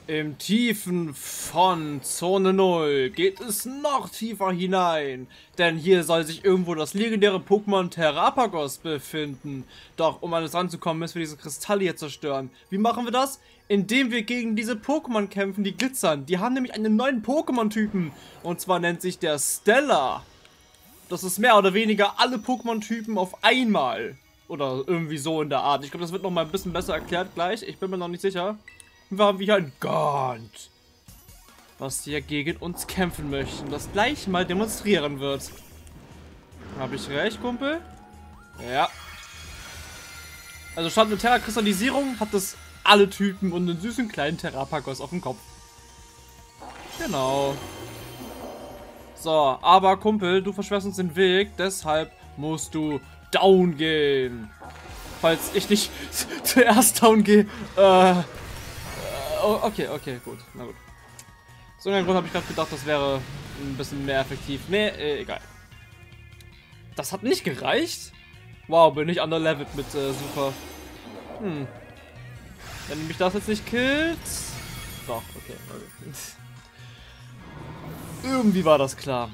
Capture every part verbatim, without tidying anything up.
Im Tiefen von Zone null geht es noch tiefer hinein, denn hier soll sich irgendwo das legendäre Pokémon Terrapagos befinden. Doch um an es ranzukommen, müssen wir diese Kristalle hier zerstören. Wie machen wir das? Indem wir gegen diese Pokémon kämpfen, die glitzern. Die haben nämlich einen neuen Pokémon-Typen und zwar nennt sich der Stella. Das ist mehr oder weniger alle Pokémon-Typen auf einmal. Oder irgendwie so in der Art. Ich glaube, das wird noch mal ein bisschen besser erklärt gleich. Ich bin mir noch nicht sicher. Wir haben hier ein Gaunt, was hier gegen uns kämpfen möchte und das gleich mal demonstrieren wird. Habe ich recht, Kumpel? Ja. Also statt eine Terra-Kristallisierung hat das alle Typen und einen süßen kleinen Terrapagos auf dem Kopf. Genau. So, aber Kumpel, du versperrst uns den Weg, deshalb musst du down gehen. Falls ich nicht zuerst down gehe, äh... Oh, okay, okay, gut. Na gut. So einen Grund habe ich gerade gedacht, das wäre ein bisschen mehr effektiv. Nee, äh, egal. Das hat nicht gereicht? Wow, bin ich underleveled mit äh, Super. Hm. Wenn mich das jetzt nicht killt... Doch, okay. Irgendwie war das klar.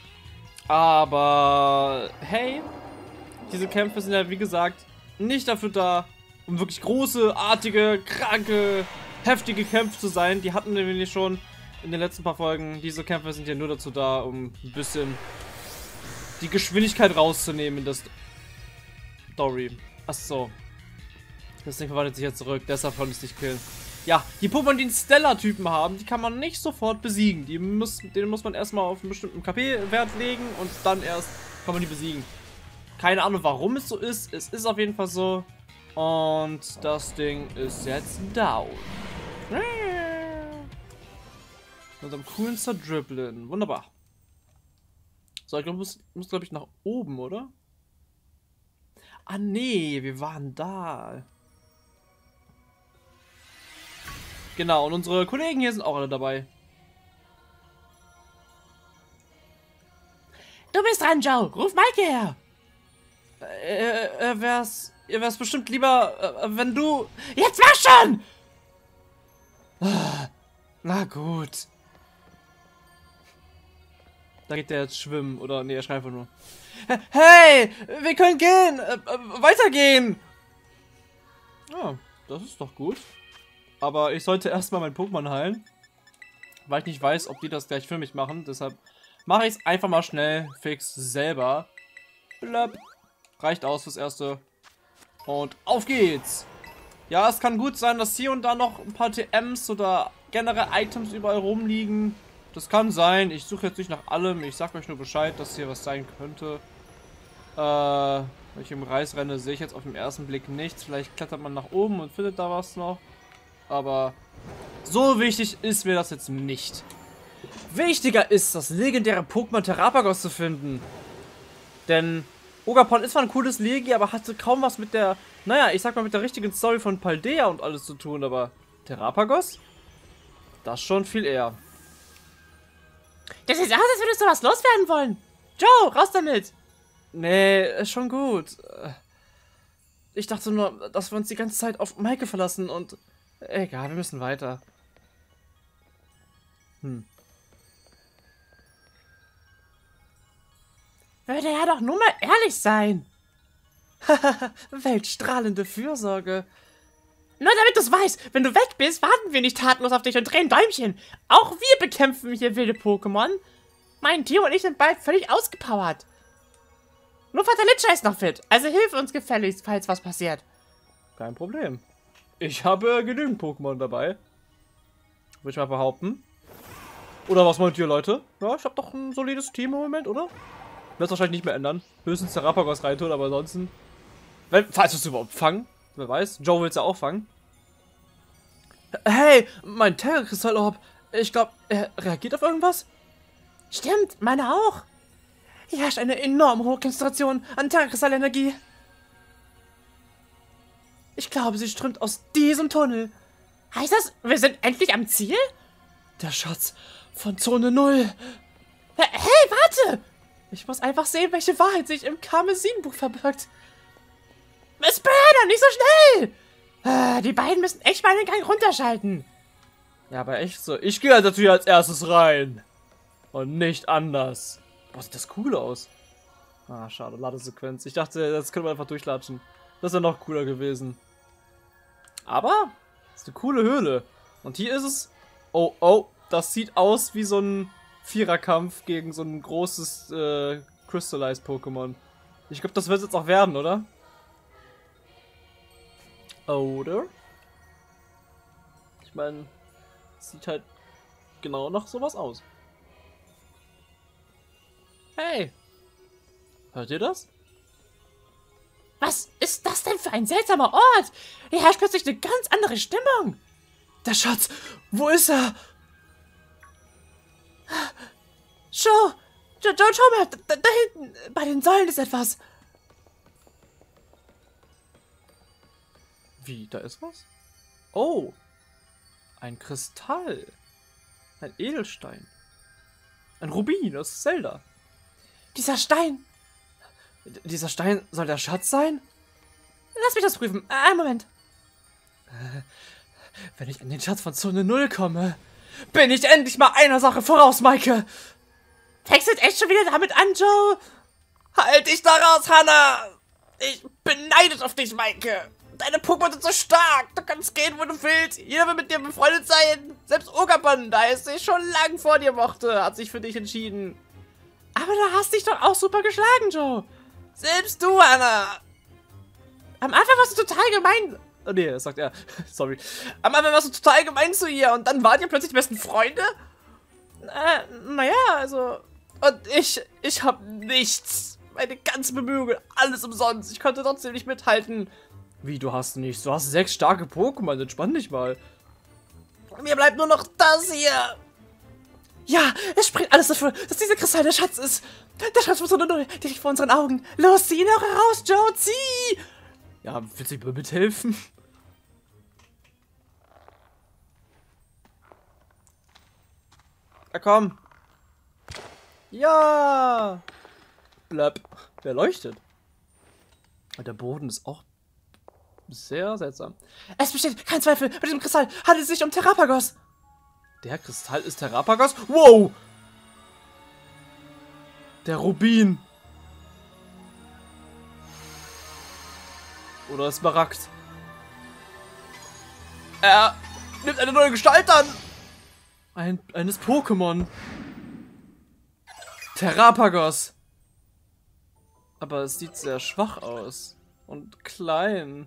Aber... Hey, diese Kämpfe sind ja, wie gesagt, nicht dafür da, um wirklich große, artige, kranke... heftige Kämpfe zu sein. Die hatten wir nämlich schon in den letzten paar Folgen. Diese Kämpfe sind ja nur dazu da, um ein bisschen die Geschwindigkeit rauszunehmen in das Story. Achso. Das Ding verwandelt sich jetzt zurück, deshalb konnte ich es nicht killen. Ja, die Pokémon, die einen Stellar-Typen haben, die kann man nicht sofort besiegen. Die muss, den muss man erstmal auf einen bestimmten K P-Wert legen und dann erst kann man die besiegen. Keine Ahnung, warum es so ist. Es ist auf jeden Fall so. Und das Ding ist jetzt down. Mit einem coolen Zerdribbeln. Wunderbar. So, ich glaube, muss, muss glaube ich nach oben, oder? Ah, nee, wir waren da. Genau, und unsere Kollegen hier sind auch alle dabei. Du bist dran, Joe. Ruf Maike her. Äh, äh, wär's, ihr wär's bestimmt lieber, äh, wenn du... Jetzt mach schon! Na gut. Da geht der jetzt schwimmen. Oder, nee, er schreit einfach nur. Hey, wir können gehen. Äh, äh, weitergehen. Ja, das ist doch gut. Aber ich sollte erstmal mein Pokémon heilen. Weil ich nicht weiß, ob die das gleich für mich machen. Deshalb mache ich es einfach mal schnell fix selber. Blöp. Reicht aus fürs Erste. Und auf geht's. Ja, es kann gut sein, dass hier und da noch ein paar T Ms oder generell Items überall rumliegen. Das kann sein. Ich suche jetzt nicht nach allem. Ich sag euch nur Bescheid, dass hier was sein könnte. Äh, wenn ich im Kreis renne, sehe ich jetzt auf den ersten Blick nichts. Vielleicht klettert man nach oben und findet da was noch. Aber so wichtig ist mir das jetzt nicht. Wichtiger ist, das legendäre Pokémon Terrapagos zu finden. Denn Ogerpon ist zwar ein cooles Legi, aber hatte kaum was mit der, naja, ich sag mal mit der richtigen Story von Paldea und alles zu tun, aber Terrapagos? Das schon viel eher. Das sieht aus, als würdest du was loswerden wollen. Joe, raus damit. Nee, ist schon gut. Ich dachte nur, dass wir uns die ganze Zeit auf Maike verlassen und... Egal, wir müssen weiter. Hm. Würde er doch nur mal ehrlich sein. Weltstrahlende Fürsorge. Nur damit du es weißt, wenn du weg bist, warten wir nicht tatenlos auf dich und drehen Däumchen. Auch wir bekämpfen hier wilde Pokémon. Mein Team und ich sind bald völlig ausgepowert. Nur Vater Litscher ist noch fit, also hilf uns gefälligst, falls was passiert. Kein Problem. Ich habe genügend Pokémon dabei. Würde ich mal behaupten. Oder was meint ihr, Leute? Ja, ich habe doch ein solides Team im Moment, oder? Wird es wahrscheinlich nicht mehr ändern. Höchstens Terrapagos reintun, aber ansonsten... Wenn, falls wir es überhaupt fangen. Wer weiß. Joe will es ja auch fangen. Hey, mein Terra-Kristall-Orb. Ich glaube, er reagiert auf irgendwas? Stimmt, meine auch. Hier herrscht eine enorm hohe Konzentration an Terra-Kristall-Energie. Ich glaube, sie strömt aus diesem Tunnel. Heißt das, wir sind endlich am Ziel? Der Schatz von Zone null. Hey, warte! Ich muss einfach sehen, welche Wahrheit sich im Karmesinbuch verbirgt. Miss Burner, nicht so schnell! Die beiden müssen echt mal den Gang runterschalten. Ja, aber echt so. Ich gehe halt natürlich als erstes rein. Und nicht anders. Boah, sieht das cool aus. Ah, schade, Ladesequenz. Ich dachte, das könnte man einfach durchlatschen. Das wäre noch cooler gewesen. Aber, das ist eine coole Höhle. Und hier ist es... Oh, oh, das sieht aus wie so ein Viererkampf gegen so ein großes äh, Crystallized Pokémon. Ich glaube, das wird es jetzt auch werden, oder? Oder? Ich meine, sieht halt genau nach sowas aus. Hey! Hört ihr das? Was ist das denn für ein seltsamer Ort? Hier herrscht plötzlich eine ganz andere Stimmung. Der Schatz! Wo ist er? Joe! Joe, Joe, schau mal! Da, da hinten! Bei den Säulen ist etwas. Wie? Da ist was? Oh! Ein Kristall. Ein Edelstein. Ein Rubin aus Zelda. Dieser Stein. D dieser Stein soll der Schatz sein? Lass mich das prüfen. Äh, einen Moment. Äh, wenn ich an den Schatz von Zone Null komme, bin ich endlich mal einer Sache voraus, Maike. Fängst du jetzt echt schon wieder damit an, Joe? Halt dich da raus, Hannah! Ich bin neidisch auf dich, Maike. Deine Pokémon sind so stark. Du kannst gehen, wo du willst. Jeder will mit dir befreundet sein. Selbst Ogerpon, da es sich schon lang vor dir mochte, hat sich für dich entschieden. Aber du hast dich doch auch super geschlagen, Joe. Selbst du, Hannah. Am Anfang warst du total gemein. Oh nee, das sagt er. Sorry. Am Anfang warst du total gemein zu ihr und dann wart ihr plötzlich die besten Freunde? Äh, naja, also... Und ich, ich hab nichts. Meine ganzen Bemühungen, alles umsonst. Ich konnte trotzdem nicht mithalten. Wie, du hast nichts? Du hast sechs starke Pokémon, entspann dich mal. Mir bleibt nur noch das hier. Ja, es spricht alles dafür, dass dieser Kristall der Schatz ist. Der Schatz von Zone Null, direkt vor unseren Augen. Los, zieh ihn auch heraus, Joe, zieh! Ja, willst du mir mithelfen? Na komm. Ja. Blöp. Wer leuchtet? Und der Boden ist auch sehr seltsam. Es besteht kein Zweifel, bei diesem Kristall handelt es sich um Terrapagos. Der Kristall ist Terrapagos? Wow! Der Rubin. Oder Smaragd. Er nimmt eine neue Gestalt an. Ein, eines Pokémon. Terrapagos. Aber es sieht sehr schwach aus. Und klein.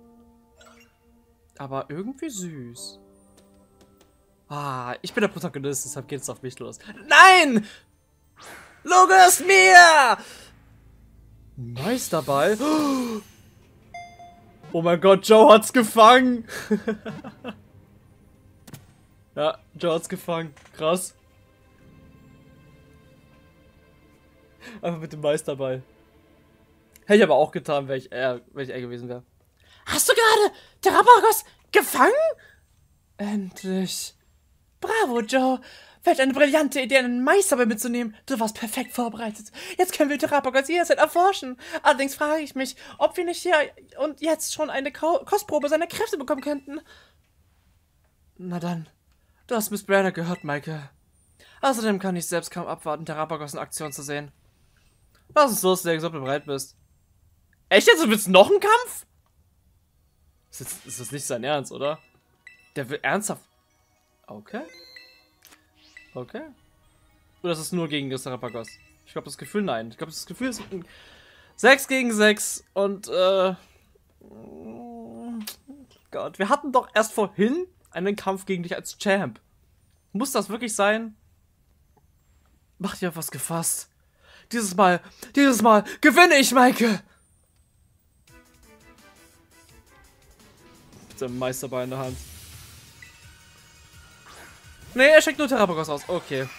Aber irgendwie süß. Ah, ich bin der Protagonist, deshalb geht es auf mich los. Nein! Lugus mir! Meisterball. Oh mein Gott, Joe hat's gefangen. Ja, Joe hat's gefangen. Krass. Einfach mit dem Meisterball. Hätte ich aber auch getan, wenn ich er, wenn ich er gewesen wäre. Hast du gerade Terrapagos gefangen? Endlich. Bravo, Joe. Welch eine brillante Idee, einen Meisterball mitzunehmen. Du warst perfekt vorbereitet. Jetzt können wir Terrapagos jederzeit erforschen. Allerdings frage ich mich, ob wir nicht hier und jetzt schon eine Ko Kostprobe seiner Kräfte bekommen könnten. Na dann. Du hast Miss Brenner gehört, Maike. Außerdem kann ich selbst kaum abwarten, Terrapagos in Aktion zu sehen. Lass uns loslegen, ob du bereit bist. Echt jetzt? Du willst noch einen Kampf? Ist, jetzt, ist das nicht sein Ernst, oder? Der will ernsthaft... Okay. Okay. Oder ist es nur gegen das Terrapagos? Ich glaube, das Gefühl, nein. Ich glaube, das Gefühl ist sechs gegen sechs und, äh... Gott, wir hatten doch erst vorhin einen Kampf gegen dich als Champ. Muss das wirklich sein? Mach dir auf was gefasst. Dieses Mal, dieses Mal gewinne ich, Maike! Mit seinem Meisterball in der Hand. Nee, er schickt nur Terrapagos aus. Okay.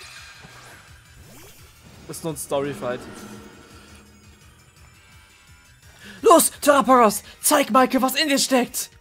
Ist nur ein Storyfight. Los, Terrapagos! Zeig Maike, was in dir steckt!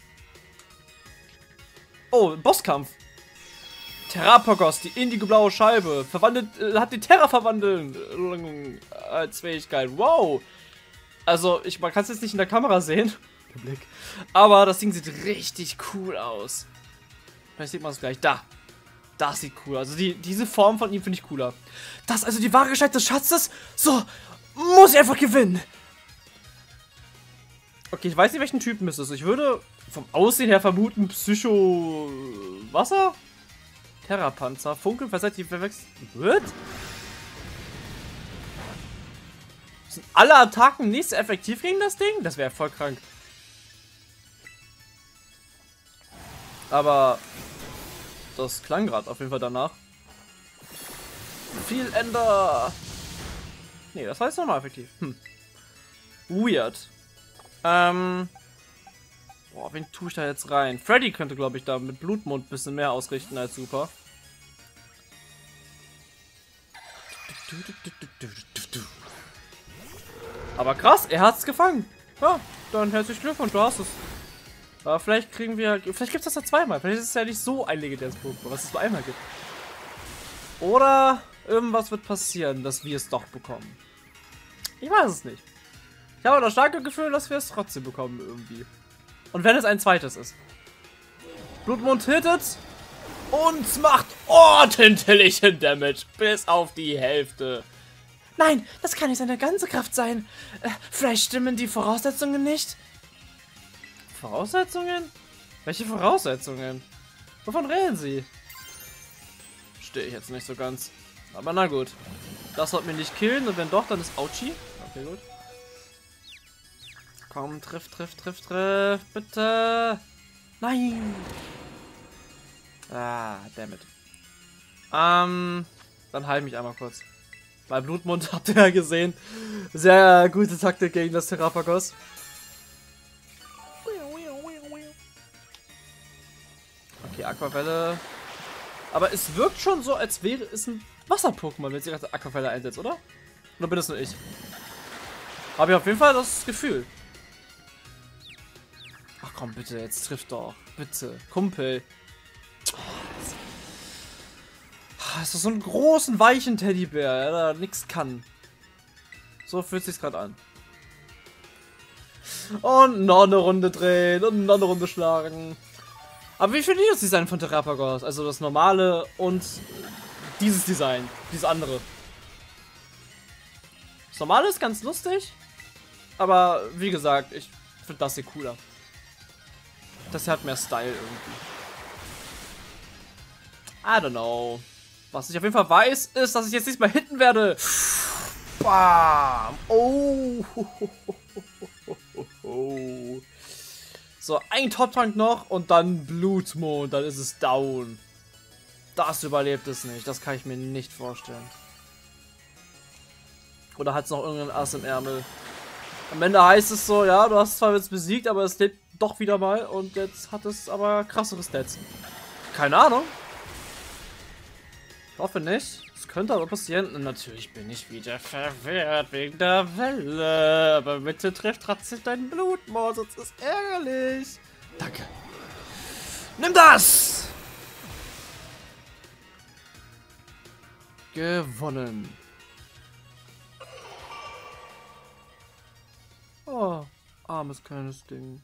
Oh, Bosskampf. Terrapagos, die indigo-blaue Scheibe, verwandelt, äh, hat die Terra verwandeln äh, als Fähigkeit. Wow. Also, ich, man kann es jetzt nicht in der Kamera sehen. Der Blick. Aber das Ding sieht richtig cool aus. Vielleicht sieht man es gleich. Da. Das sieht cool. Also die, diese Form von ihm finde ich cooler. Das ist also die wahre Gestalt des Schatzes. So, muss ich einfach gewinnen. Okay, ich weiß nicht, welchen Typen es ist. Ich würde vom Aussehen her vermuten, Psycho... Wasser? Terrapanzer. Funkel, verseitigt, verwechselt... Wird? Sind alle Attacken nicht so effektiv gegen das Ding? Das wäre voll krank. Aber... Das klang gerade auf jeden Fall danach. Viel Ender. Nee, das heißt nochmal effektiv. Hm. Weird. Ähm. Boah, wen tue ich da jetzt rein? Freddy könnte, glaube ich, da mit Blutmond ein bisschen mehr ausrichten als Super. Aber krass, er hat's gefangen. Ja, dann herzlichen Glückwunsch, du hast es. Aber vielleicht kriegen wir... Vielleicht gibt es das ja zweimal. Vielleicht ist es ja nicht so ein legendäres Pokémon, was es nur einmal gibt. Oder irgendwas wird passieren, dass wir es doch bekommen. Ich weiß es nicht. Ich habe das starke Gefühl, dass wir es trotzdem bekommen irgendwie. Und wenn es ein zweites ist. Blutmond hittet und macht ordentlichen Damage. Bis auf die Hälfte. Nein, das kann nicht seine ganze Kraft sein. Äh, vielleicht stimmen die Voraussetzungen nicht. Voraussetzungen? Welche Voraussetzungen? Wovon reden Sie? Stehe ich jetzt nicht so ganz. Aber na gut. Das sollte mich nicht killen und wenn doch, dann ist Auchi. Okay, gut. Komm, triff, triff, triff, triff. Bitte. Nein. Ah, dammit. Ähm, dann heil mich einmal kurz. Bei Blutmond habt ihr ja gesehen. Sehr gute Taktik gegen das Terrapagos. Okay, Aquavelle. Aber es wirkt schon so, als wäre es ein Wasser-Pokémon, wenn sie gerade Aquavelle einsetzt, oder? Oder bin das nur ich? Habe ich auf jeden Fall das Gefühl. Ach komm, bitte, jetzt trifft doch. Bitte. Kumpel. Das ist so einen großen, weichen Teddybär, der nichts kann. So fühlt sich's gerade an. Und noch eine Runde drehen und noch eine Runde schlagen. Aber wie finde ich das Design von Terrapagos? Also das normale und dieses Design, dieses andere. Das normale ist ganz lustig, aber wie gesagt, ich finde das hier cooler. Das hier hat mehr Style irgendwie. I don't know. Was ich auf jeden Fall weiß, ist, dass ich jetzt nicht mehr hitten werde. Bam! Oh! So, ein Top-Tank noch und dann Blutmond, dann ist es down. Das überlebt es nicht, das kann ich mir nicht vorstellen. Oder hat es noch irgendeinen Ass im Ärmel? Am Ende heißt es so, ja, du hast zwar jetzt besiegt, aber es lebt doch wieder mal und jetzt hat es aber krassere Stats. Keine Ahnung. Ich hoffe nicht. Das könnte aber passieren. Und natürlich bin ich wieder verwirrt wegen der Welle. Aber bitte trifft trotzdem dein Blutmond, sonst ist ärgerlich. Danke. Nimm das! Gewonnen. Oh, armes kleines Ding.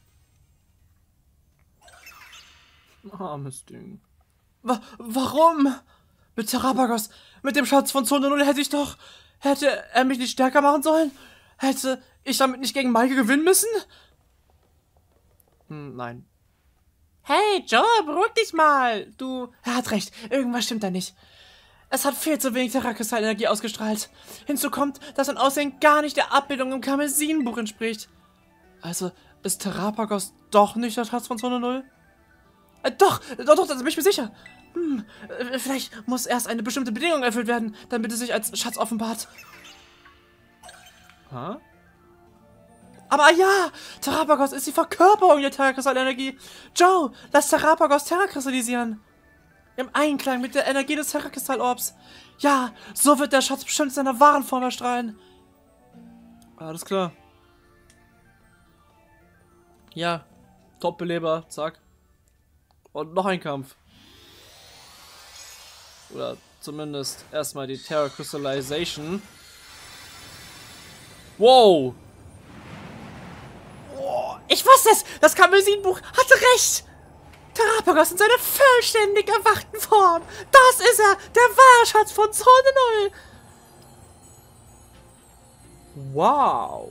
Armes Ding. Wa warum? Mit Terrapagos, mit dem Schatz von Zone null hätte ich doch... Hätte er mich nicht stärker machen sollen? Hätte ich damit nicht gegen Maike gewinnen müssen? Hm, nein. Hey, Joe, beruhig dich mal. Du... Er hat recht, irgendwas stimmt da nicht. Es hat viel zu wenig Terrakristall-Energie ausgestrahlt. Hinzu kommt, dass sein Aussehen gar nicht der Abbildung im Karmesinbuch entspricht. Also ist Terrapagos doch nicht der Schatz von Zone null? Äh, doch, doch, doch, da bin ich mir sicher. Hm, äh, vielleicht muss erst eine bestimmte Bedingung erfüllt werden, damit es sich als Schatz offenbart. Hä? Aber ja, Terrapagos ist die Verkörperung der Terrakristall-Energie. Joe, lass Terrapagos terrakristallisieren. Im Einklang mit der Energie des Terrakristall-Orbs. Ja, so wird der Schatz bestimmt seiner wahren Form erstrahlen. Alles klar. Ja, Top-Beleber, zack. Und noch ein Kampf. Oder zumindest erstmal die Terra Crystallization. Wow! Oh, ich wusste es! Das Karmesinbuch hatte recht! Terrapagos in seiner vollständig erwachten Form. Das ist er, der wahre Schatz von Zone Null. Wow.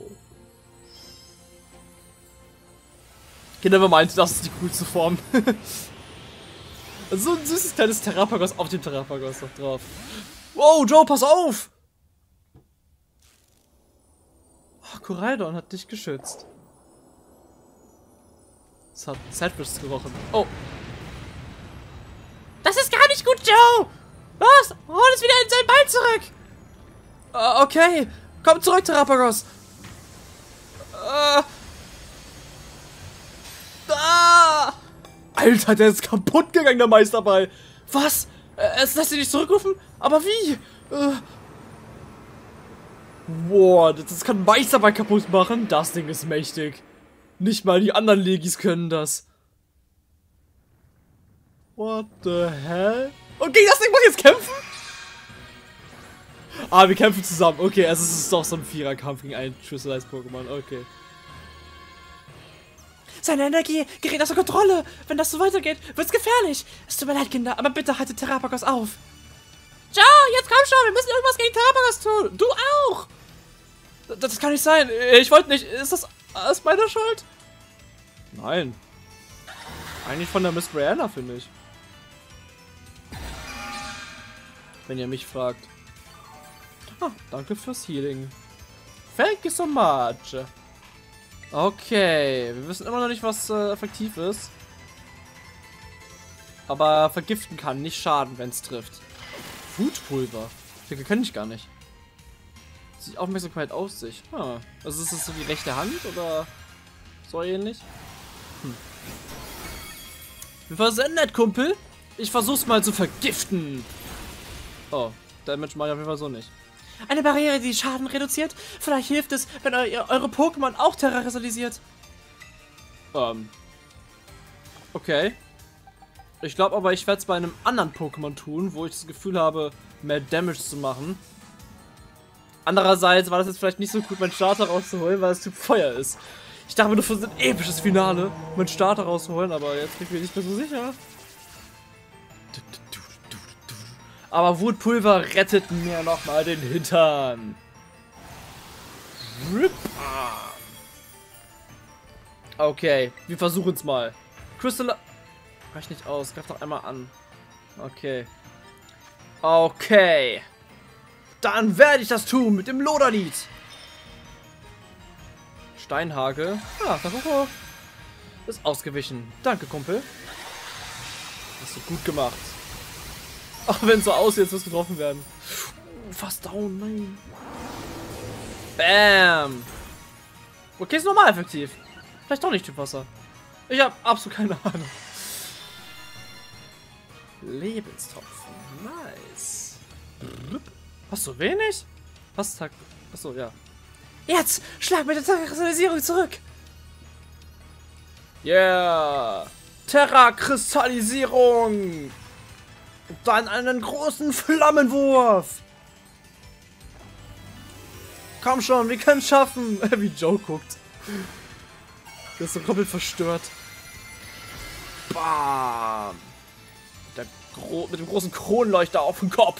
Kinder meint, das ist die coolste Form. So ein süßes kleines Terrapagos auf dem Terrapagos noch drauf. Wow, Joe, pass auf! Oh, Koraidon hat dich geschützt. Es hat Sadfish gerochen. Oh. Das ist gar nicht gut, Joe! Los, hol es wieder in sein Bein zurück! Uh, okay, komm zurück, Terrapagos! Uh. Ah. Alter, der ist kaputt gegangen, der Meisterball! Was? Es lässt sich nicht zurückrufen? Aber wie? Uh. Boah, das kann Meisterball kaputt machen. Das Ding ist mächtig. Nicht mal die anderen Legis können das. What the hell? Okay, das Ding muss jetzt kämpfen? Ah, wir kämpfen zusammen. Okay, also es ist doch so ein Viererkampf gegen ein Crystallized-Pokémon. Okay. Seine Energie gerät außer Kontrolle. Wenn das so weitergeht, wird's gefährlich. Es tut mir leid, Kinder, aber bitte haltet Terrapagos auf. Joe, jetzt komm schon, wir müssen irgendwas gegen Terrapagos tun. Du auch. Das kann nicht sein. Ich wollte nicht. Ist das alles meine Schuld? Nein. Eigentlich von der Miss Brianna, finde ich. Wenn ihr mich fragt. Ah, danke fürs Healing. Thank you so much. Okay, wir wissen immer noch nicht, was äh, effektiv ist. Aber vergiften kann nicht schaden, wenn es trifft. Foodpulver. Das kann ich gar nicht. Die Aufmerksamkeit auf sich. Ah, also ist es so die rechte Hand oder so ähnlich? Hm. Wir versuchen nett, Kumpel. Ich versuch's mal zu vergiften. Oh, Damage mache ich auf jeden Fall so nicht. Eine Barriere, die Schaden reduziert? Vielleicht hilft es, wenn ihr eure Pokémon auch terrorisiert. Ähm. Okay. Ich glaube aber, ich werde es bei einem anderen Pokémon tun, wo ich das Gefühl habe, mehr Damage zu machen. Andererseits war das jetzt vielleicht nicht so gut, meinen Starter rauszuholen, weil es Typ Feuer ist. Ich dachte mir, das ist ein episches Finale, meinen Starter rauszuholen, aber jetzt bin ich mir nicht mehr so sicher. Aber Wutpulver rettet mir nochmal den Hintern. Okay, wir versuchen es mal. Crystal... Reicht nicht aus, greif doch einmal an. Okay. Okay. Dann werde ich das tun mit dem Loderlied. Steinhagel. Ah, Taruko ist ausgewichen. Danke, Kumpel. Hast du gut gemacht. Auch wenn es so aussieht, als würde es getroffen werden. Fast down, nein. Bam. Okay, ist normal effektiv. Vielleicht doch nicht Typ Wasser. Ich habe absolut keine Ahnung. Lebenstropfen. Nice. Hast du wenig? Was Tag? Achso, ja. Jetzt! Schlag mit der Terra-Kristallisierung zurück! Yeah! Terra-Kristallisierung! Und dann einen großen Flammenwurf! Komm schon, wir können es schaffen! Wie Joe guckt. Der ist so komplett verstört. Bam! Mit, der Gro mit dem großen Kronleuchter auf dem Kopf.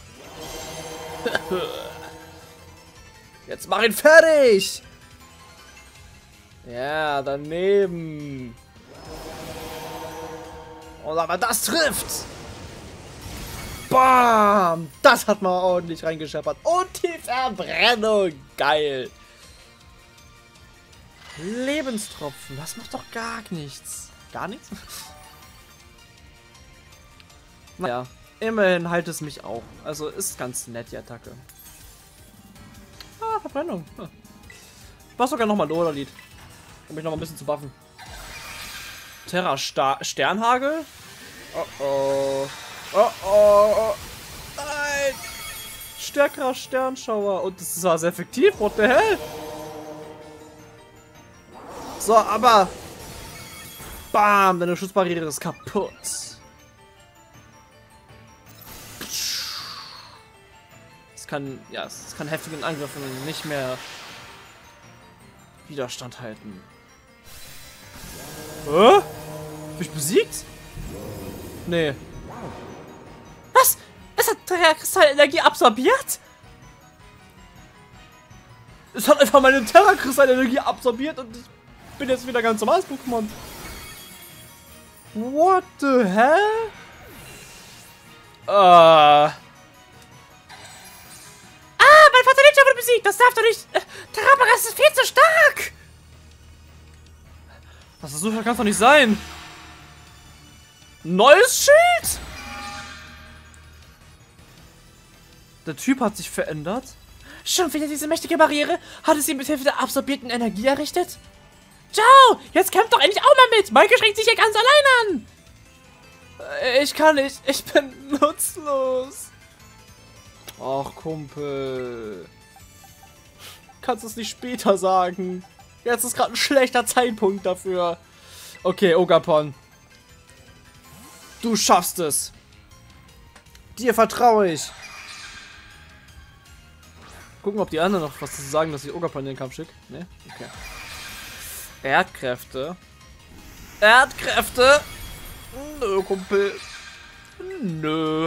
Jetzt mach ihn fertig! Ja, daneben. Und aber das trifft! Bam! Das hat man ordentlich reingescheppert. Und die Verbrennung. Geil. Lebenstropfen. Das macht doch gar nichts. Gar nichts? Naja, immerhin heilt es mich auch. Also ist ganz nett, die Attacke. Ah, Verbrennung. Hm. Ich mach sogar nochmal Loderlied. Um mich noch mal ein bisschen zu buffen. Terra Sta Sternhagel? Oh oh. Oh oh. oh. Nein! Stärkerer Sternschauer. Und das war sehr effektiv. What the hell? So, aber. Bam! Deine Schutzbarriere ist kaputt. Es kann. Ja, es kann heftigen Angriffen nicht mehr Widerstand halten. Hä? Hab ich besiegt? Nee. Was? Es hat Terrakristall-Energie absorbiert? Es hat einfach meine Terrakristall-Energie absorbiert und ich bin jetzt wieder ganz normales Pokémon. What the hell? Ah. Ah, mein Vater wurde besiegt. Das darf doch nicht. Äh, Terrapagas ist viel zu stark. Das ist so, kann es doch nicht sein. Neues Schild? Der Typ hat sich verändert. Schon wieder diese mächtige Barriere? Hat es sie mit Hilfe der absorbierten Energie errichtet? Ciao! Jetzt kämpft doch endlich auch mal mit! Maike schränkt sich hier ganz allein an! Ich kann nicht. Ich bin nutzlos. Ach, Kumpel. Kannst du es nicht später sagen? Jetzt ist gerade ein schlechter Zeitpunkt dafür. Okay, Ogapon. Du schaffst es. Dir vertraue ich. Gucken, ob die anderen noch was zu sagen, dass ich Ogapon in den Kampf schicke. Ne? Okay. Erdkräfte. Erdkräfte. Nö, Kumpel. Nö.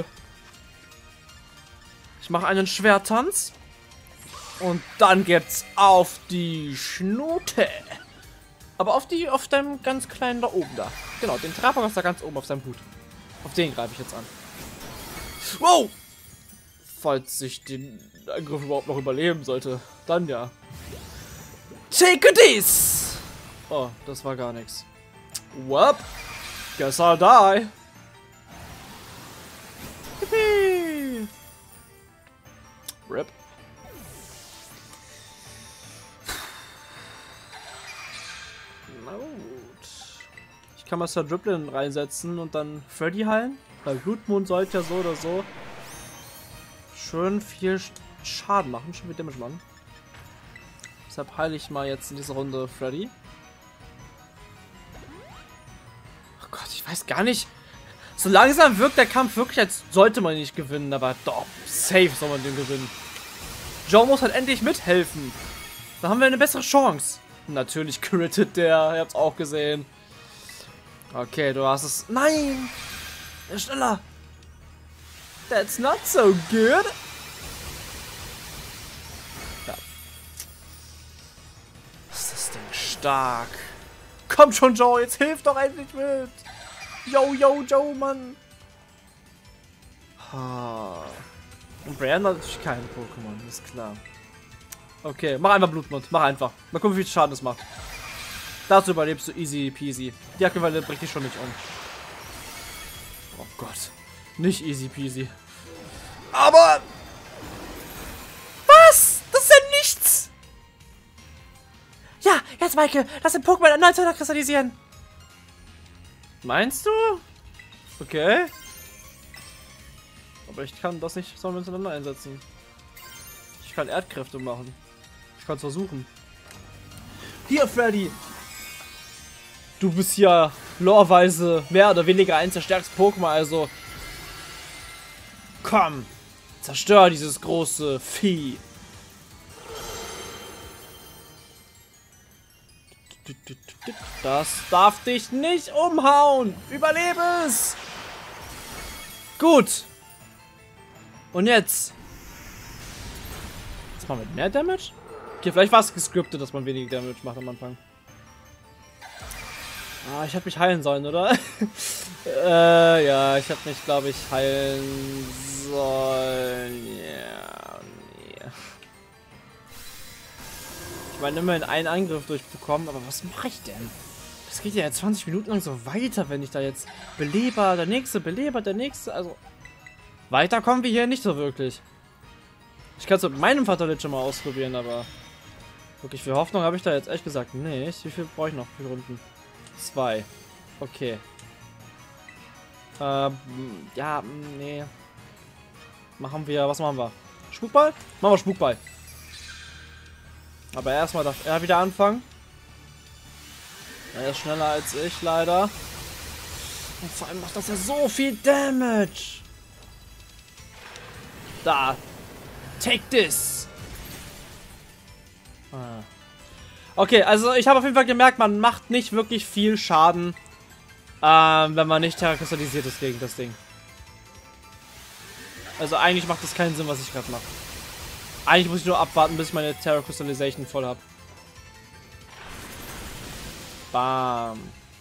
Ich mache einen Schwerttanz. Und dann gibt's auf die Schnute. Aber auf die, auf deinem ganz kleinen da oben da. Genau, den Terrapagas da ganz oben auf seinem Hut. Auf den greife ich jetzt an. Wow! Falls ich den Angriff überhaupt noch überleben sollte. Dann ja. Take this! Oh, das war gar nichts. Whoop! Guess I'll die. Yippie! Rip. Na gut. Ich kann mal Sir Driplin reinsetzen und dann Freddy heilen. Weil Blutmond sollte ja so oder so schön viel Schaden machen, schon viel Damage machen. Deshalb heile ich mal jetzt in dieser Runde Freddy. Oh Gott, ich weiß gar nicht. So langsam wirkt der Kampf wirklich, als sollte man nicht gewinnen, aber doch, safe soll man den gewinnen. Joe muss halt endlich mithelfen. Da haben wir eine bessere Chance. Natürlich crittet der, ihr habt's auch gesehen. Okay, du hast es. Nein! Ja, schneller! That's not so good! Ja. Ist das Ding stark? Komm schon, Joe, jetzt hilf doch endlich mit! Yo, yo, Joe, Mann! Ha. Und Brian hat natürlich keine Pokémon, ist klar. Okay, mach einfach Blutmond, mach einfach. Mal gucken, wie viel Schaden das macht. Dazu überlebst du easy peasy. Die Jacke bringt dich schon nicht um. Oh Gott. Nicht easy peasy. Aber... Was? Das ist ja nichts! Ja, jetzt Maike, lass den Pokémon erneut kristallisieren. Meinst du? Okay. Aber ich kann das nicht so miteinander einsetzen. Ich kann Erdkräfte machen. Ich kann es versuchen. Hier, Freddy! Du bist ja loreweise mehr oder weniger eins der stärksten Pokémon, also... Komm! Zerstör dieses große Vieh! Das darf dich nicht umhauen! Überlebe es! Gut! Und jetzt? Jetzt machen wir mehr Damage? Okay, vielleicht war es gescriptet, dass man weniger Damage macht am Anfang. Ah, ich hätte mich heilen sollen, oder? äh, ja, ich hätte mich, glaube ich, heilen sollen. Ja, nee. Ich meine, immerhin einen Angriff durchbekommen, aber was mache ich denn? Das geht ja jetzt zwanzig Minuten lang so weiter, wenn ich da jetzt Beleber, der nächste, Beleber, der nächste, also... Weiter kommen wir hier nicht so wirklich. Ich kann es mit meinem Vater schon mal ausprobieren, aber... Wirklich viel Hoffnung habe ich da jetzt echt gesagt nicht. Wie viel brauche ich noch? Wie viele Runden? Zwei. Okay. Ähm, ja, nee. Machen wir, was machen wir? Spukball? Machen wir Spukball. Aber erstmal darf er wieder anfangen. Er ist schneller als ich, leider. Und vor allem macht das ja so viel Damage. Da. Take this. Ah. Okay, also ich habe auf jeden Fall gemerkt, man macht nicht wirklich viel Schaden. Ähm, wenn man nicht terrakristallisiert ist gegen das Ding. Also eigentlich macht das keinen Sinn, was ich gerade mache. Eigentlich muss ich nur abwarten, bis ich meine Terra Crystallization voll habe. Bam.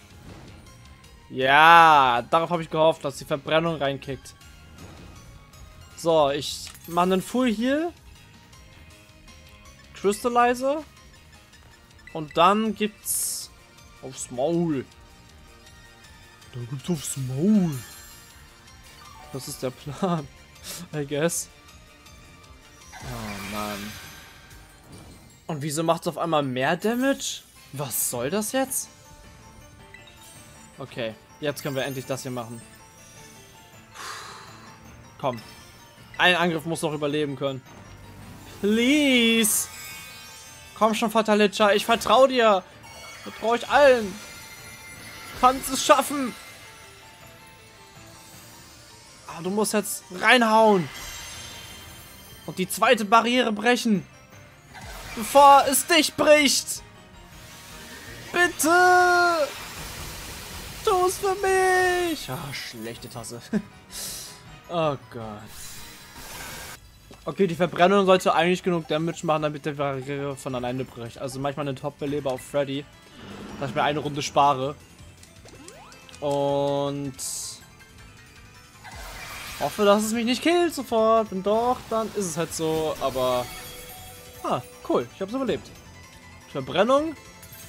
Ja, darauf habe ich gehofft, dass die Verbrennung reinkickt. So, ich mache einen Full Heal. Crystallizer. Und dann gibt's aufs Maul. Da gibt's aufs Maul. Das ist der Plan. I guess. Oh Mann. Und wieso macht es auf einmal mehr Damage? Was soll das jetzt? Okay, jetzt können wir endlich das hier machen. Komm. Ein Angriff muss noch überleben können. Please! Komm schon, Fatalicha, ich vertraue dir! Vertraue euch allen! Kannst es schaffen! Ah, du musst jetzt reinhauen! Und die zweite Barriere brechen! Bevor es dich bricht! Bitte! Tu es für mich! Ah, schlechte Tasse. Oh Gott. Okay, die Verbrennung sollte eigentlich genug Damage machen, damit der Barriere von alleine bricht. Also manchmal eine Top-Beleber auf Freddy, dass ich mir eine Runde spare. Und hoffe, dass es mich nicht killt sofort. Wenn doch, dann ist es halt so. Aber ah, cool, ich habe es überlebt. Die Verbrennung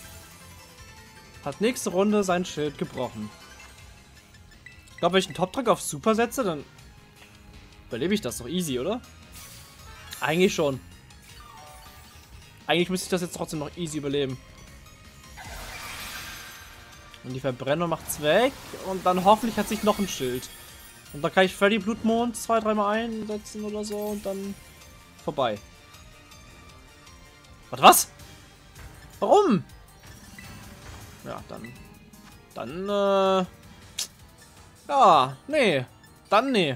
hat nächste Runde sein Schild gebrochen. Ich glaube, wenn ich einen Top-Drück auf Super setze, dann überlebe ich das doch easy, oder? Eigentlich schon. Eigentlich müsste ich das jetzt trotzdem noch easy überleben. Und die Verbrennung macht's weg. Und dann hoffentlich hat sich noch ein Schild. Und dann kann ich Freddy Blutmond zwei, dreimal einsetzen oder so und dann vorbei. Warte, was? Warum? Ja, dann. Dann, äh. Ja, nee. Dann, nee.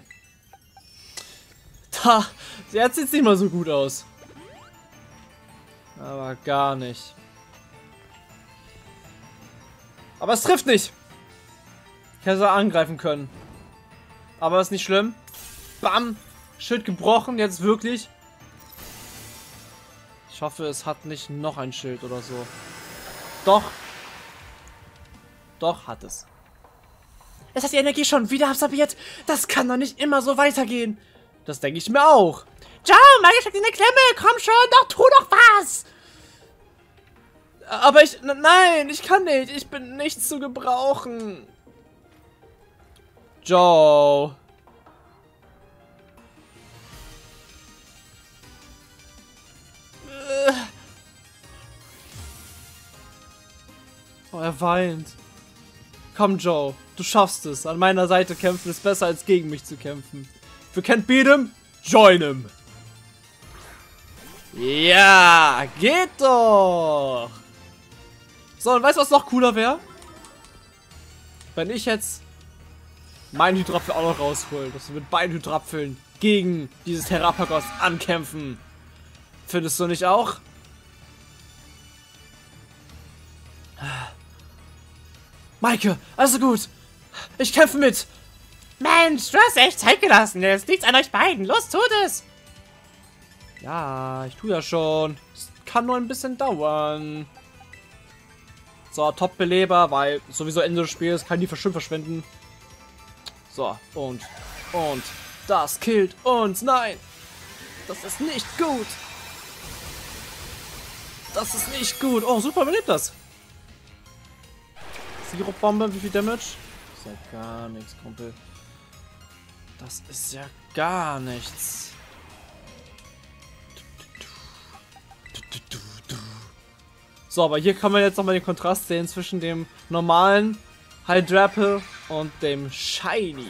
Da. Jetzt sieht's nicht mal so gut aus. Aber gar nicht. Aber es trifft nicht. Ich hätte angreifen können. Aber ist nicht schlimm. Bam. Schild gebrochen. Jetzt wirklich. Ich hoffe, es hat nicht noch ein Schild oder so. Doch. Doch, hat es. Es hat die Energie schon wieder absorbiert. Das kann doch nicht immer so weitergehen. Das denke ich mir auch. Joe, Mike steckt in der Klemme. Komm schon, doch, tu doch was. Aber ich... Nein, ich kann nicht. Ich bin nicht zu gebrauchen. Joe. Oh, er weint. Komm, Joe. Du schaffst es. An meiner Seite kämpfen ist besser, als gegen mich zu kämpfen. If you can't beat him, join him. Ja, geht doch. So, und weißt du, was noch cooler wäre? Wenn ich jetzt meinen Hydrapfel auch noch raushole, dass wir mit beiden Hydrapfeln gegen dieses Terrapagos ankämpfen. Findest du nicht auch? Maike, also gut. Ich kämpfe mit. Mensch, du hast echt Zeit gelassen. Jetzt liegt's an euch beiden. Los, tut es. Ja, ich tue ja schon. Es kann nur ein bisschen dauern. So, Top-Beleber, weil sowieso Ende des Spiels kann die verschwimmen verschwenden. So, und, und, das killt uns. Nein, das ist nicht gut. Das ist nicht gut. Oh, super, überlebt das. Sirupbombe, wie viel Damage? Das ist ja gar nichts, Kumpel. Das ist ja gar nichts. So, aber hier kann man jetzt nochmal den Kontrast sehen zwischen dem normalen Hydrapple und dem Shiny.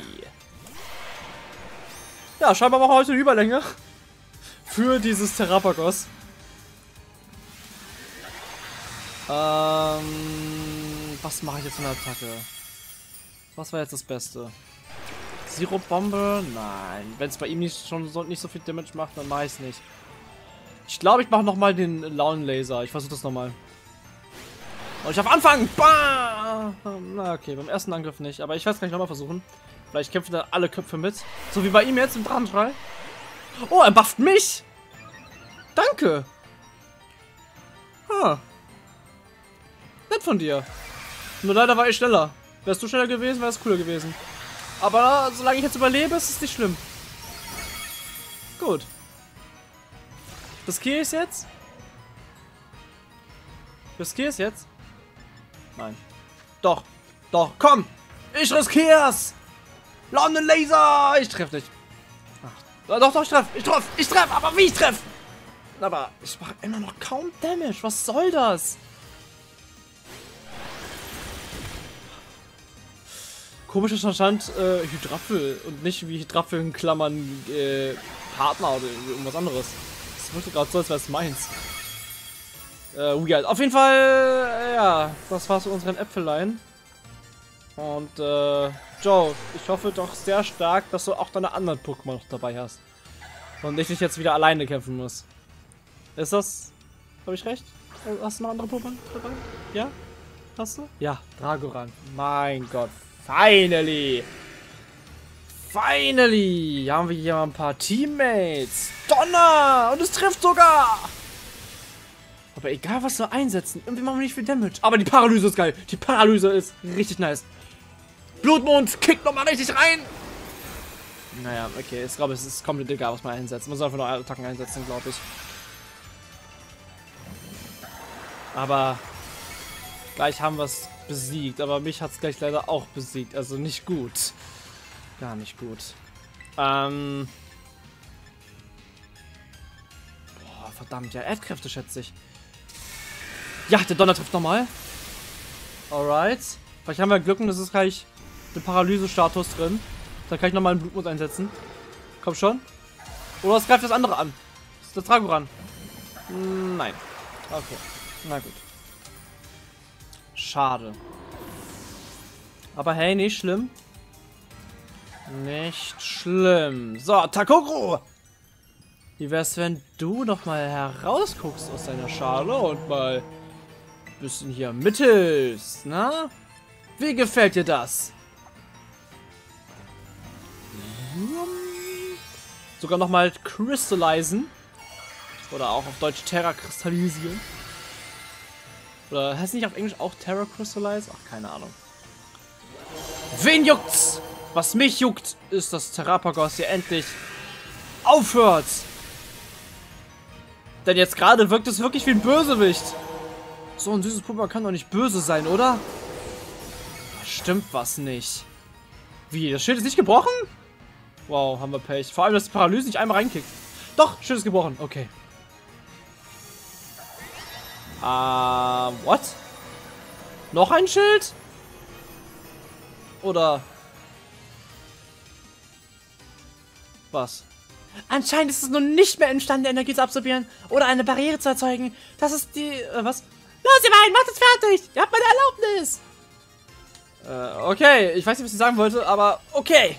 Ja, scheinbar machen wir heute eine Überlänge für dieses Terrapagos. Ähm, was mache ich jetzt in der Attacke? Was war jetzt das Beste? Sirupbombe? Nein. Wenn es bei ihm nicht schon so, nicht so viel Damage macht, dann mache ich es nicht. Ich glaube, ich mache nochmal den Launenlaser. Ich versuche das nochmal. Und ich auf Anfang. Bam! Ah, na okay, beim ersten Angriff nicht. Aber ich werde es gleich nochmal versuchen. Vielleicht kämpfen da alle Köpfe mit. So wie bei ihm jetzt im Drachenstrahl. Oh, er bufft mich! Danke! Ah. Nett von dir. Nur leider war ich schneller. Wärst du schneller gewesen, wäre es cooler gewesen. Aber solange ich jetzt überlebe, ist es nicht schlimm. Gut. Riskiere ich es jetzt? Riskiere ich es jetzt? Nein. Doch. Doch. Komm! Ich riskier's! London Laser! Ich treff nicht. Ach. Doch, doch, ich treff. Ich treff. Ich treff. Aber wie ich treff? Aber ich mache immer noch kaum Damage. Was soll das? Komischer Verstand, äh, Hydraffel und nicht wie Hydraffel in Klammern äh, Partner oder irgendwas anderes. Das wirkte gerade so, als wäre es meins. Äh, weird. Auf jeden Fall, äh, ja, das war's mit unseren Äpfelein. Und, äh, Joe, ich hoffe doch sehr stark, dass du auch deine anderen Pokémon noch dabei hast. Und ich nicht jetzt wieder alleine kämpfen muss. Ist das, habe ich recht? Hast du noch andere Pokémon dabei? Ja? Hast du? Ja, Dragoran. Mein Gott. Finally! Finally! Haben wir hier mal ein paar Teammates. Donner! Und es trifft sogar! Aber egal, was wir einsetzen, irgendwie machen wir nicht viel Damage. Aber die Paralyse ist geil. Die Paralyse ist richtig nice. Blutmond kickt nochmal richtig rein. Naja, okay. Ich glaube, es ist komplett egal, was man einsetzt. Man soll einfach nur Attacken einsetzen, glaube ich. Aber gleich haben wir es besiegt, aber mich hat es gleich leider auch besiegt, also nicht gut. Gar nicht gut. Ähm. Boah, verdammt, ja, Erdkräfte schätze ich. Ja, der Donner trifft nochmal. Alright. Vielleicht haben wir Glück und es ist gleich der Paralyse-Status drin. Dann kann ich nochmal einen Blutmond einsetzen. Komm schon. Oder es greift das andere an. Das ist der Dragoran. Nein. Okay. Na gut. Schade. Aber hey, nicht schlimm. Nicht schlimm. So, Takogro! Wie wär's, wenn du noch mal herausguckst aus deiner Schale und mal ein bisschen hier mittelst, na? Wie gefällt dir das? Sogar noch mal crystallisieren. Oder auch auf Deutsch Terra kristallisieren. Oder heißt nicht auf Englisch auch Terra Crystallize? Ach, keine Ahnung. Wen juckt's? Was mich juckt, ist, dass Terrapagos hier endlich aufhört. Denn jetzt gerade wirkt es wirklich wie ein Bösewicht. So ein süßes Pokémon kann doch nicht böse sein, oder? Da stimmt was nicht. Wie, das Schild ist nicht gebrochen? Wow, haben wir Pech. Vor allem, dass die Paralyse nicht einmal reinkickt. Doch, Schild ist gebrochen. Okay. Ah, uh, what? Noch ein Schild? Oder was? Anscheinend ist es nun nicht mehr imstande, Energie zu absorbieren oder eine Barriere zu erzeugen. Das ist die... Äh, was? Los, ihr beiden, macht es fertig! Ihr habt meine Erlaubnis! Äh, okay. Ich weiß nicht, was ich sagen wollte, aber okay.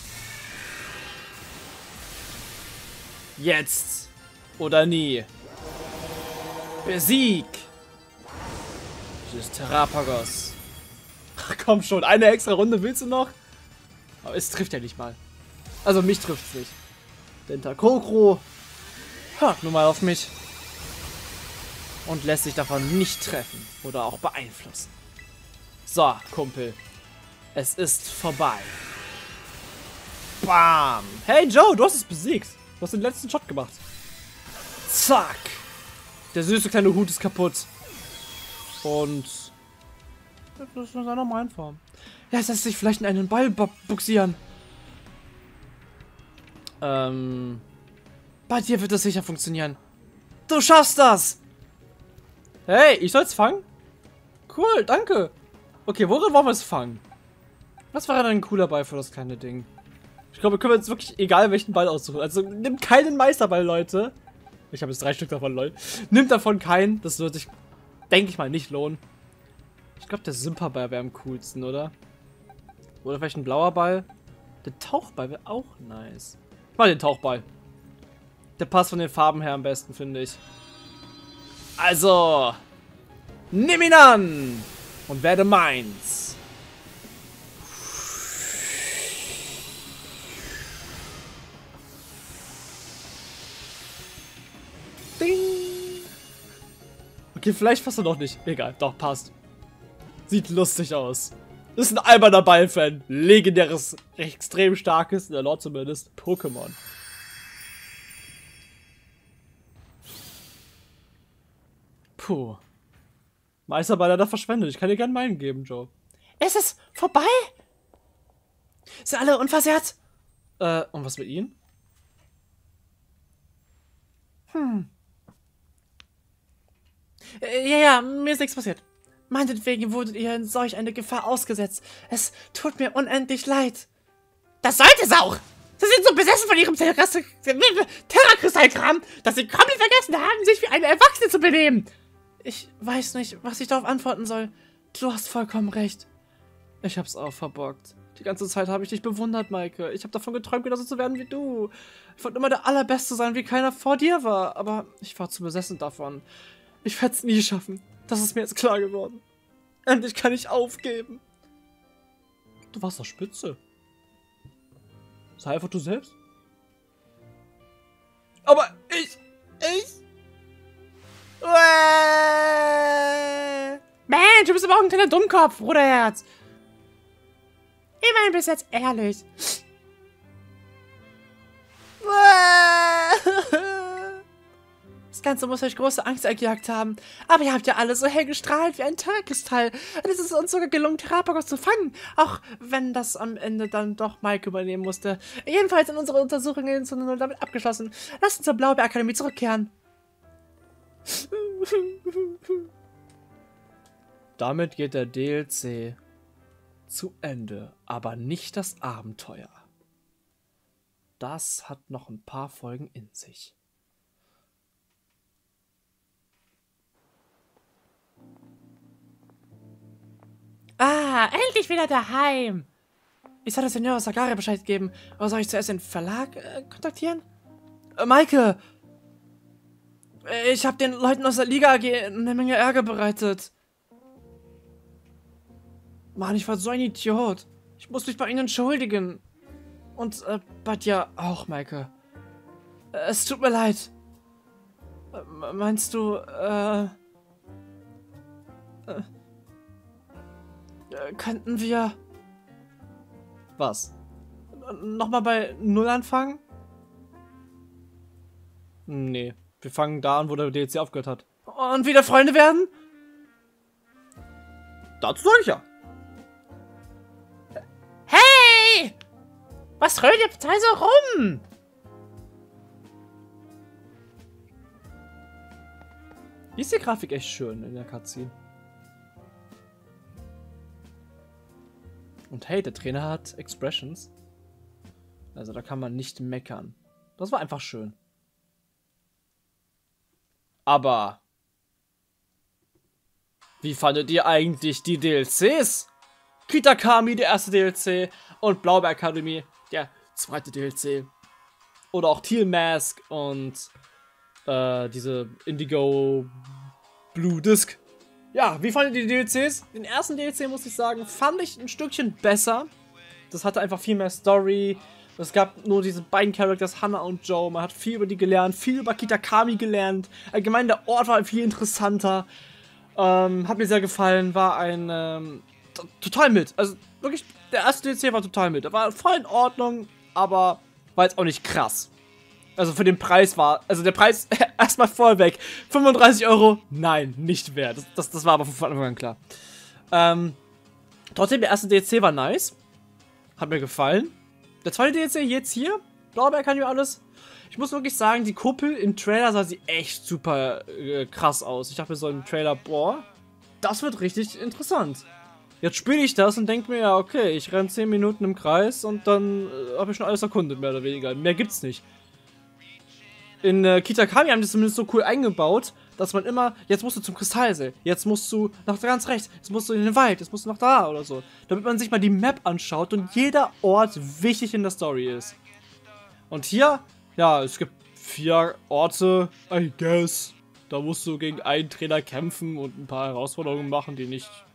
Jetzt oder nie. Besieg! Dieses Terrapagos. Ach komm schon, eine extra Runde willst du noch? Aber es trifft ja nicht mal. Also mich trifft es nicht. Denn Takogro hört nun mal auf mich. Und lässt sich davon nicht treffen oder auch beeinflussen. So, Kumpel. Es ist vorbei. Bam! Hey Joe, du hast es besiegt. Du hast den letzten Shot gemacht. Zack! Der süße kleine Hut ist kaputt. Und das ist in seiner normalen Form. Ja, es lässt sich vielleicht in einen Ball buxieren. Ähm. Bei dir wird das sicher funktionieren. Du schaffst das! Hey, ich soll's fangen? Cool, danke. Okay, worin wollen wir es fangen? Was wäre denn ein cooler Ball für das kleine Ding? Ich glaube, wir können jetzt wirklich egal welchen Ball aussuchen. Also nimm keinen Meisterball, Leute. Ich habe jetzt drei Stück davon, Leute. Nimmt davon keinen. Das wird sich, denke ich mal, nicht lohnen. Ich glaube, der Simperball wäre am coolsten, oder? Oder vielleicht ein blauer Ball. Der Tauchball wäre auch nice. Ich mach den Tauchball. Der passt von den Farben her am besten, finde ich. Also, nimm ihn an! Und werde meins. Ding. Okay, vielleicht passt er doch nicht. Egal, doch, passt. Sieht lustig aus. Ist ein alberner Ball-Fan. Legendäres, extrem starkes, in der Lore zumindest, Pokémon. Puh. Meisterball hat er verschwendet. Ich kann dir gerne meinen geben, Joe. Ist es vorbei? Sind alle unversehrt? Äh, und was mit ihnen? Hm. Äh, ja, ja, mir ist nichts passiert. Meinetwegen wurdet ihr in solch eine Gefahr ausgesetzt. Es tut mir unendlich leid. Das sollte es auch! Sie sind so besessen von ihrem Terrakristallkram, dass sie komplett vergessen haben, sich wie eine Erwachsene zu benehmen. Ich weiß nicht, was ich darauf antworten soll. Du hast vollkommen recht. Ich hab's auch verbockt. Die ganze Zeit habe ich dich bewundert, Maike. Ich habe davon geträumt, genauso zu werden wie du. Ich wollte immer der Allerbeste sein, wie keiner vor dir war. Aber ich war zu besessen davon. Ich werde es nie schaffen. Das ist mir jetzt klar geworden. Endlich kann ich aufgeben. Du warst doch spitze. Sei einfach du selbst. Aber ich... Ich... Mensch, du bist aber auch ein kleiner Dummkopf, Bruderherz. Immerhin bist du jetzt ehrlich. Das Ganze muss euch große Angst eingejagt haben. Aber ihr habt ja alle so hell gestrahlt wie ein Terrakristall. Und es ist uns sogar gelungen, Terrapagos zu fangen. Auch wenn das am Ende dann doch Mike übernehmen musste. Jedenfalls sind unsere Untersuchungen sind damit abgeschlossen. Lasst uns zur Blaubeerakademie zurückkehren. Damit geht der D L C zu Ende, aber nicht das Abenteuer. Das hat noch ein paar Folgen in sich. Ah, endlich wieder daheim. Ich sollte Senor Sagaria Bescheid geben. Oder soll ich zuerst den Verlag äh, kontaktieren? Äh, Maike! Ich habe den Leuten aus der Liga A G eine Menge Ärger bereitet. Mann, ich war so ein Idiot. Ich muss mich bei ihnen entschuldigen. Und äh, bei dir auch, Maike. Äh, es tut mir leid. Äh, meinst du, äh, äh... Könnten wir... Was? Nochmal bei Null anfangen? Nee. Wir fangen da an, wo der D L C aufgehört hat. Und wieder Freunde werden? Dazu sage ich ja. Hey! Was rölt ihr zwei so rum? Hier ist die Grafik echt schön in der Cutscene. Und hey, der Trainer hat Expressions. Also da kann man nicht meckern. Das war einfach schön. Aber wie fandet ihr eigentlich die D L Cs? Kitakami, der erste D L C, und Blaubeerakademie, der zweite D L C. Oder auch Teal Mask und äh, diese Indigo Blue Disc. Ja, wie fandet ihr die D L Cs? Den ersten D L C, muss ich sagen, fand ich ein Stückchen besser. Das hatte einfach viel mehr Story. Es gab nur diese beiden Characters, Hannah und Joe. Man hat viel über die gelernt, viel über Kitakami gelernt. Allgemein, der Ort war viel interessanter. Ähm, hat mir sehr gefallen, war ein ähm, total mit. Also wirklich, der erste D L C war total mit. Er war voll in Ordnung, aber war jetzt auch nicht krass. Also für den Preis war, also der Preis erstmal voll weg. fünfunddreißig Euro, nein, nicht wert. Das, das, das war aber von Anfang an klar. Ähm, trotzdem, der erste D L C war nice. Hat mir gefallen. Der zweite D L C jetzt hier, Blaubeerakademie alles. Ich muss wirklich sagen, die Kuppel im Trailer sah sie echt super äh, krass aus. Ich dachte mir so im Trailer, boah, das wird richtig interessant. Jetzt spiele ich das und denke mir, ja, okay, ich renne zehn Minuten im Kreis und dann äh, habe ich schon alles erkundet, mehr oder weniger. Mehr gibt's nicht. In äh, Kitakami haben die es zumindest so cool eingebaut, dass man immer, jetzt musst du zum Kristallsee, jetzt musst du nach ganz rechts, jetzt musst du in den Wald, jetzt musst du nach da oder so. Damit man sich mal die Map anschaut und jeder Ort wichtig in der Story ist. Und hier, ja, es gibt vier Orte, I guess. Da musst du gegen einen Trainer kämpfen und ein paar Herausforderungen machen, die nicht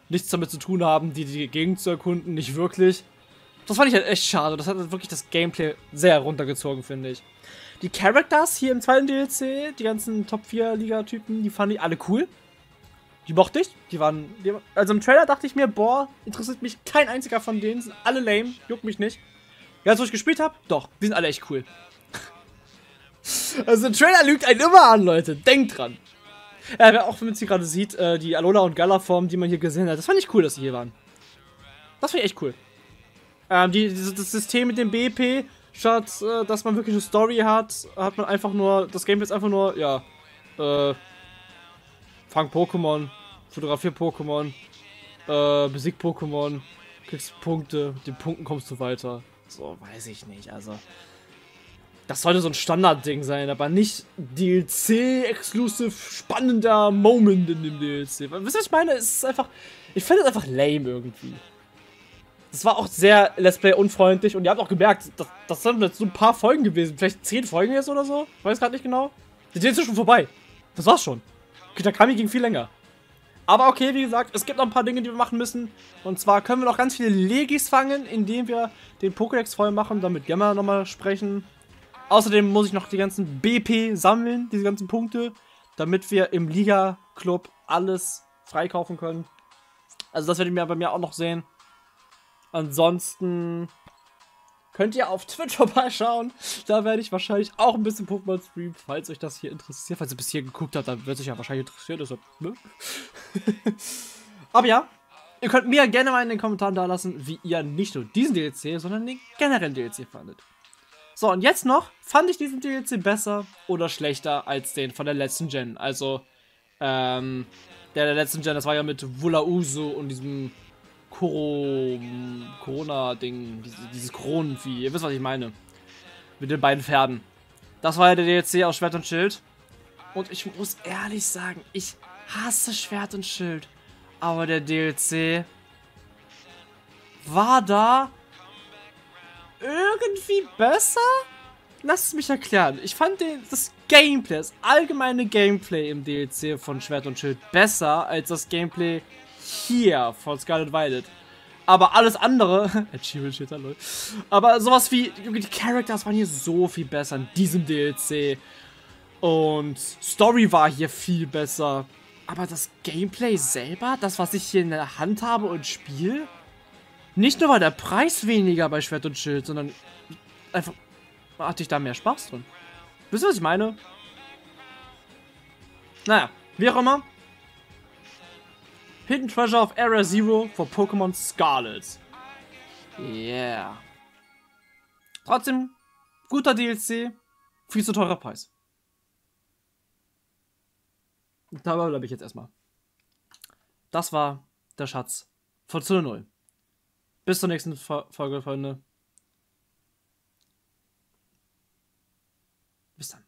nichts damit zu tun haben, die, die Gegend zu erkunden, nicht wirklich. Das fand ich halt echt schade. Das hat wirklich das Gameplay sehr runtergezogen, finde ich. Die Characters hier im zweiten D L C, die ganzen Top vier Liga-Typen, die fand ich alle cool. Die mochte ich. Die waren, die, also im Trailer dachte ich mir, boah, interessiert mich kein einziger von denen. Sind alle lame, juckt mich nicht. Ja, als ich gespielt habe, doch, die sind alle echt cool. Also der Trailer lügt einen immer an, Leute. Denkt dran. Ja, wer auch, wenn man sie gerade sieht, äh, die Alola und Gala-Form, die man hier gesehen hat, das fand ich cool, dass sie hier waren. Das fand ich echt cool. Ähm, die, die, das System mit dem B P, statt äh, dass man wirklich eine Story hat, hat man einfach nur, das Gameplay ist einfach nur, ja, äh, fang Pokémon, fotografier Pokémon, äh, besieg Pokémon, kriegst Punkte, mit den Punkten kommst du weiter. So, weiß ich nicht, also. Das sollte so ein Standardding sein, aber nicht D L C-exclusive, spannender Moment in dem D L C. Wisst ihr, was ich meine? Es ist einfach, ich finde es einfach lame irgendwie. Das war auch sehr Let's Play unfreundlich und ihr habt auch gemerkt, das, das sind jetzt so ein paar Folgen gewesen. Vielleicht zehn Folgen jetzt oder so. Ich weiß gerade nicht genau. Die sind jetzt schon vorbei. Das war's schon. Kitakami ging viel länger. Aber okay, wie gesagt, es gibt noch ein paar Dinge, die wir machen müssen. Und zwar können wir noch ganz viele Legis fangen, indem wir den Pokédex voll machen, damit Gemma nochmal sprechen. Außerdem muss ich noch die ganzen B P sammeln, diese ganzen Punkte, damit wir im Liga-Club alles freikaufen können. Also das werdet ihr bei mir auch noch sehen. Ansonsten könnt ihr auf Twitch vorbeischauen. Da werde ich wahrscheinlich auch ein bisschen Pokémon streamen, falls euch das hier interessiert. Falls ihr bis hier geguckt habt, dann wird es euch ja wahrscheinlich interessieren. Deshalb, ne? Aber ja, ihr könnt mir gerne mal in den Kommentaren da lassen, wie ihr nicht nur diesen D L C, sondern den generellen D L C fandet. So, und jetzt noch, fand ich diesen D L C besser oder schlechter als den von der letzten Gen? Also, ähm, der der letzten Gen, das war ja mit Wulausu und diesem Koro, Corona-Ding, dieses Kronenvieh, ihr wisst, was ich meine. Mit den beiden Pferden. Das war ja der D L C aus Schwert und Schild. Und ich muss ehrlich sagen, ich hasse Schwert und Schild. Aber der D L C war da irgendwie besser? Lass es mich erklären. Ich fand den, das Gameplay, das allgemeine Gameplay im D L C von Schwert und Schild besser als das Gameplay hier von Scarlet Violet. Aber alles andere, Achievement steht da, Leute. Aber sowas wie, die Characters waren hier so viel besser in diesem D L C. Und Story war hier viel besser. Aber das Gameplay selber, das, was ich hier in der Hand habe und spiele, nicht nur war der Preis weniger bei Schwert und Schild, sondern einfach hatte ich da mehr Spaß drin. Wisst ihr, was ich meine? Naja, wie auch immer. Hidden Treasure of Area Zero for Pokémon Scarlet. Yeah. Trotzdem, guter D L C, viel zu teurer Preis. Dabei bleibe ich jetzt erstmal. Das war der Schatz von Zone null. Bis zur nächsten Folge, Freunde. Bis dann.